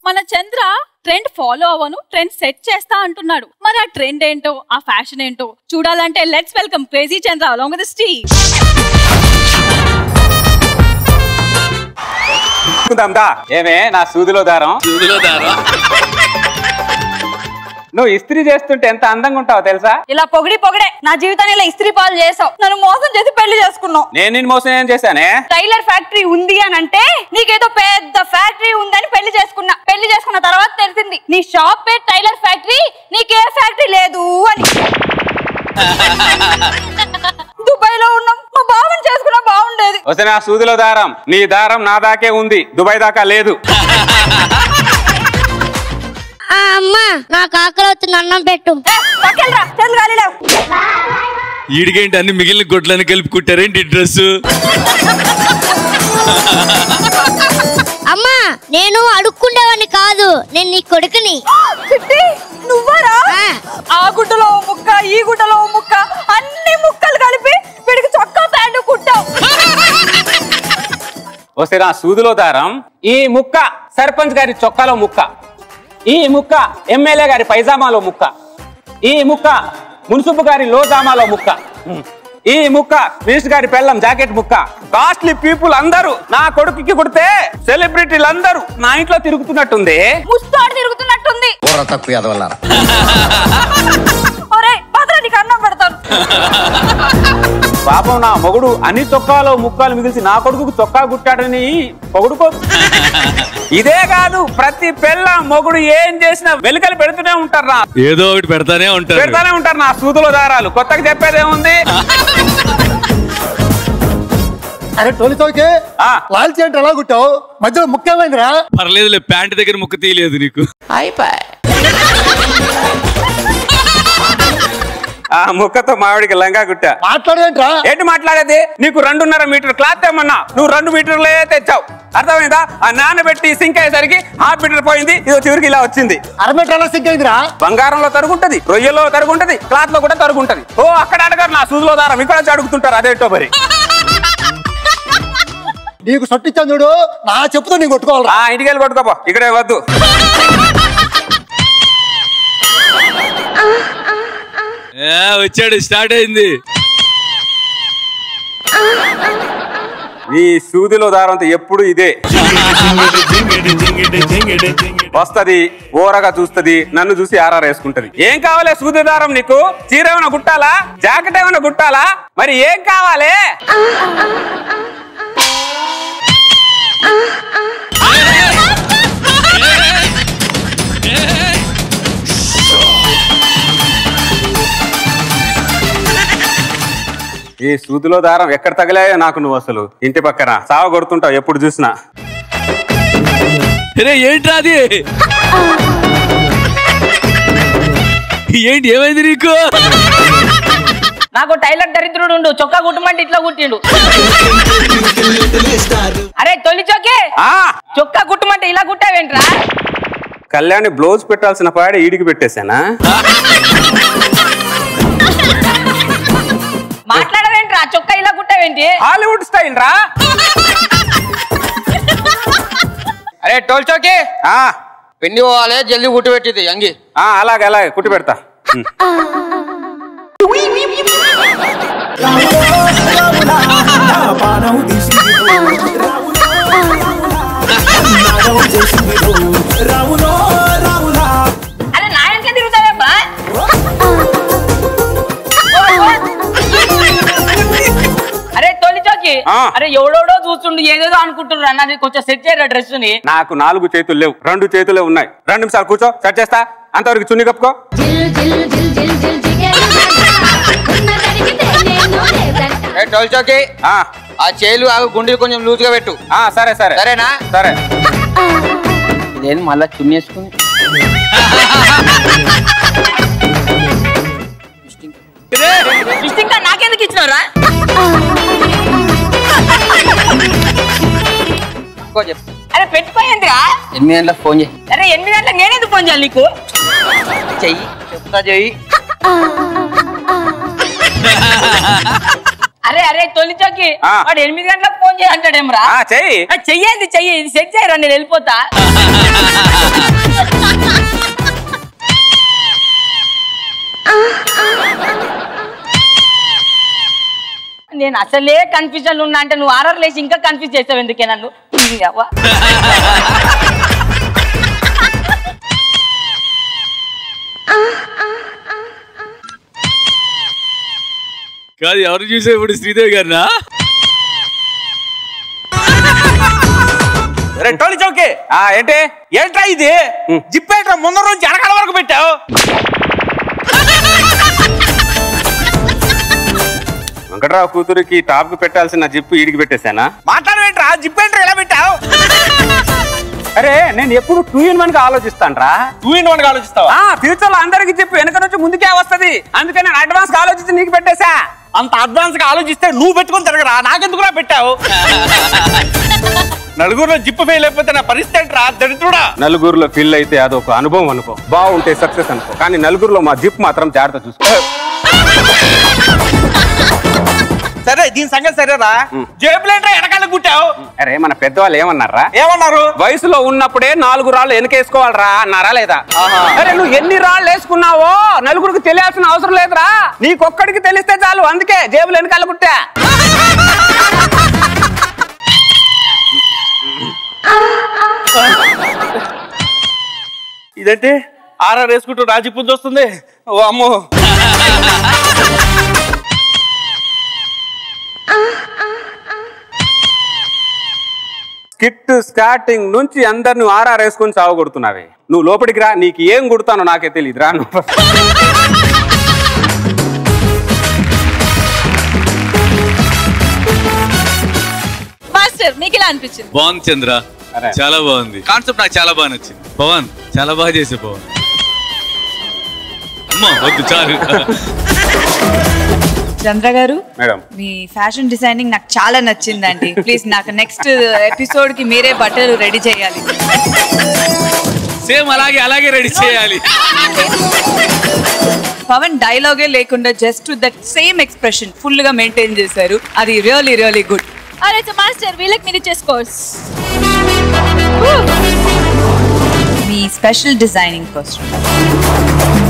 మన Chandra trend follow అవ్వను, trend set చేస్తా అంటున్నాడు. మరి ఆ ట్రెండ్ ఏంటో, ఆ ఫ్యాషన్ ఏంటో చూడాలంటే let's welcome crazy Chandra along with the Steve. ఏమే నా సూదిలో దారం నువ్వు ఇస్త్రీ చేస్తుంటే ఎంత అందంగా ఉంటావు తెలుసా? ఇలా పొగిడే నా జీవితాన్ని ఇలా ఇస్త్రీ పాలు చేసావు. నన్ను మోసం చేసి పెళ్లి చేసుకున్నావు. నేను నిన్ను మోసం ఏం చేశానే? టైలర్ ఫ్యాక్టరీ ఉంది అని అంటే నీకేదో పెద్ద ఫ్యాక్టరీ ఉందని పెళ్లి చేసుకున్న తర్వాత తెలిసింది నీ షాప్ పేరు టైలర్ ఫ్యాక్టరీ, నీకే ఫ్యాక్టరీ లేదు అని. దుబాయ్ లో ఉన్నాం, మా బావని చేసుకున్నా బాగుండేది. వస్తే నా సూదిలో దారం, నీ దారం నా దాకే ఉంది, దుబాయ్ దాకా లేదు. అమ్మా నాకు ఆకలి అవుతుంది, అన్నం పెట్టు. ఈడికేంటి అన్ని మిగిలిన గొడ్లని కలిపి కుట్టారేంటి డ్రెస్? అమ్మా నేను అడుక్కుండేవాడిని కాదు, నేను నీ కొడుకుని. నువ్వరా? ఆ గుడ్డలో ముక్క, ఈ గుడ్డలో ముక్క, అన్ని ముక్కలు కలిపి వీడికి చొక్కా ప్యాంటు కుట్టావు. వస్తే నా సూదిలో దారం, ఈ ముక్క సర్పంచ్ గారి చొక్కాలో ముక్క, ఈ ముక్క ఎమ్మెల్యే గారి పైజామాలో ముక్క, ఈ ముక్క మున్సిపు గారి లోజామాలో ముక్క, ఈ ముక్క మినిస్టర్ గారి పెళ్ళం జాకెట్ ముక్క. కాస్ట్లీ పీపుల్ అందరూ నా కొడుకుకి కుడితే సెలబ్రిటీలు అందరూ నా ఇంట్లో తిరుగుతున్నట్టుంది. ముస్తాడు తిరుగుతున్నట్టుంది. అన్నం పెడతాను. పాపం నా మొగుడు అన్ని చొక్కాలో ముక్కాలు మిగిల్చి నా కొడుకు చొక్కా కుట్టాడని పొగుడుకో. ఇదే కాదు, ప్రతి పెళ్ళ మొగుడు ఏం చేసినా వెలుకలు పెడుతూనే ఉంటారు, ఏదో ఒకటి పెడతానే ఉంటారు నా సూదులో దారాలు. కొత్తగా చెప్పేదేముంది? అరే టోలీ చౌకే, లాల్చి అంటే ఎలా కుట్టావు? మధ్యలో ముఖ్యమైనరా? పర్లేదులే, ప్యాంట్ దగ్గర ముక్క తీయలేదు నీకు. ఆ ముక్కతో మావిడికి లంగా కుట్టా. మాట్లాడేంట్రా? ఏంటి మాట్లాడేది? నీకు 2.5 మీటర్ క్లాత్ ఏమన్నా, నువ్వు 2 మీటర్లే తెచ్చావు. అర్థమైందా? ఆ నానబెట్టి సింక్ అయ్యేసరికి 1/2 మీటర్ పోయింది, ఇది చివరికి ఇలా వచ్చింది. 1/2 మీటర్ సింక్ అయిందిరా? బంగారంలో తరుగుంటది, రొయ్యలో తరుగుంటది, క్లాత్ లో కూడా తరుగుంటది. ఓ అక్కడ అడగారు నా సూదులో దారం, ఇక్కడ వచ్చి అడుగుతుంటారు అదేటో మరి. నీకు సొట్టిచ్చాను చూడు, నా చెప్పుతో నీకు కొట్టుకోవాలి. ఇంటికి వెళ్ళి కొట్టుకోపో, ఇక్కడే వద్దు. వచ్చాడు, స్టార్ట్ అయింది. ఈ సూదిలో దారంతో ఎప్పుడు ఇదే వస్తది, ఓరగా చూస్తది, నన్ను చూసి ఆర్ఆర్ వేసుకుంటది. ఏం కావాలి సూది దారం నీకు? చీర ఏమైనా కుట్టాలా? జాకెట్ ఏమైనా కుట్టాలా? మరి ఏం కావాలి? ఈ సూదిలో దారం ఎక్కడ తగిలాయో నాకు నువ్వు అసలు ఇంటి పక్కన సావ కొడుతుంటావు ఎప్పుడు చూసినా. ఏంట్రా అది? ఏంటి, ఏమైంది నీకు? నాకు టైలర్ దరిద్రుడు చొక్కా కుట్టమంటే ఇట్లా కుట్టిండు. అరే తొలి చొక్కే, చొక్కా కుట్టమంటే ఇలా కుట్టావేంట్రా? కళ్యాణి బ్లౌజ్ పెట్టాల్సిన పాడే ఈడికి పెట్టేశానా? మాట్లాడవేంట్రా? చొక్కా ఇలా కుట్టావేంటి? హాలీవుడ్ స్టైల్ రా. అరే టోల్ చౌకి, పిండి పోవాలి, జల్దీ కుట్టి పెట్టింది అంగి. అలాగే అలాగే కుట్టి పెడతా. అరే నా ఇంట్లో తిరుగుతావేబ్బా? అరే తొలి చౌకి, అరే ఎవడోడో చూస్తుండు, ఏదేదో అనుకుంటున్నారు అన్నది, కొంచెం సెట్ చేయరా డ్రెస్ ని. నాకు 4 చేతులు లేవు, 2 చేతులే ఉన్నాయి. 2 నిమిషాలు కూర్చో, సెట్ చేస్తా. అంతవరకు చున్ని కప్పుకో. టోల్ చౌకి, ఆ చేలు గుండెలు కొంచెం లూజ్ గా పెట్టు. సరే సరే సరేనా? సరే. ఇదేం మళ్ళా చున్ని వేసుకుని నాకెందుకు ఇచ్చినారా? చెప్పు. అరే పెట్టుకోయిందిరా. 8 గంటలకు ఫోన్ చేయి. అరే 8 గంటలకు నేనేందుకు ఫోన్ చేయాలి నీకు? చెయ్యి, చెప్తా చెయ్యి. అరే అరే తొలి చౌకి, వాడు 8 గంటలకు ఫోన్ చేయి అంటాడేమరా? చెయ్యి చెయ్యేది చెయ్యి, ఇది సెట్ చేయరా, నేను వెళ్ళిపోతా. నేను అసలే కన్ఫ్యూజన్ ఉన్నా అంటే నువ్వు ఆర్ఆర్ లేచి ఇంకా కన్ఫ్యూజ్ చేస్తావు ఎందుకే నన్ను కాదు ఎవరు చూసే ఇప్పుడు శ్రీదేవి గారినా టోలీ చౌకే ఏంటి ఏంట్రా ఇది జిప్పేట్రా ముందర నుంచి వెనకాల వరకు పెట్టావు వెంకట్రావు కూతురికి టాప్ కు పెట్టాల్సిన జిప్పు ఈడికి పెట్టేశానా మాట్లాడేంట్రా జిప్పేంట్రా ఎలా పెట్టావు అరే నేను ఎప్పుడు 2 in 1 గా ఆలోచిస్తాను 2 in 1 గా ఆలోచిస్తావా ఫ్యూచర్ లో అందరికి చెప్పు వెనక నుంచి ముందుకే వస్తది అందుకని నేను అడ్వాన్స్ గా ఆలోచించి నీకు పెట్టేశా అంత అడ్వాన్స్ గా ఆలోచిస్తే నువ్వు పెట్టుకుని తిరగరా నాకెందుకురా పెట్టావు నలుగురులో జిప్పు ఫెయిల్ అయిపోతే నా పరిస్థితి రా దరిద్రుడా నలుగురులో ఫెయిల్ అయితే అదొక అనుభవం అనుకో బాగుంటే సక్సెస్ అనుకో కానీ నలుగురులో మా జిప్ మాత్రం జాగ్రత్త చూసుకో సరే దీని సంగతి సరేరా జేబులేంట్రా వెనకాల కుట్టావు అరే మన పెద్దవాళ్ళు ఏమన్నారు వయసులో ఉన్నప్పుడే 4 రాళ్ళు వెనకేసుకోవాలరా అన్నారా లేదా అరే నువ్వు ఎన్ని రాళ్ళు వేసుకున్నావో నలుగురికి తెలియాల్సిన అవసరం లేదురా నీకొక్కడికి తెలిస్తే చాలు అందుకే జేబులు వెనకాల కుట్టా ఇదంటే ఆర్ఆర్ వేసుకుంటూ రాజీపుంజి వస్తుంది ఓ అమ్మో స్కిట్ స్టార్టింగ్ నుంచి అందరిని ఆర్ఆర్ వేసుకొని సాగుకొడుతున్నావే నువ్వు లోపలికి రా నీకు ఏం కుడతానో నాకే తెలియదు రా నువ్వు మాస్టర్ మీకు ఎలా అనిపించింది బాగుంది చంద్ర చాలా బాగుంది కాన్సెప్ట్ నాకు చాలా బాగా నచ్చింది పవన్ చాలా బాగా చేసే పవన్ అమ్మా వద్దు చాలు చంద్ర గారు మేడం మీ ఫ్యాషన్ డిజైనింగ్ నాకు చాలా నచ్చిందండి ప్లీజ్ నాకు నెక్స్ట్ ఎపిసోడ్ కి మీరే బట్టలు రెడీ చేయాలి సేమ్ అలాగే రెడీ చేయాలి పవన్ డైలాగే లేకుండా just that same expression full గా మెయింటైన్ చేశారు అది రియల్లీ గుడ్ అరే మాస్టర్ వీళ్ళకి మీరు చేసుకోర్స్ మీ స్పెషల్ డిజైనింగ్ కోసం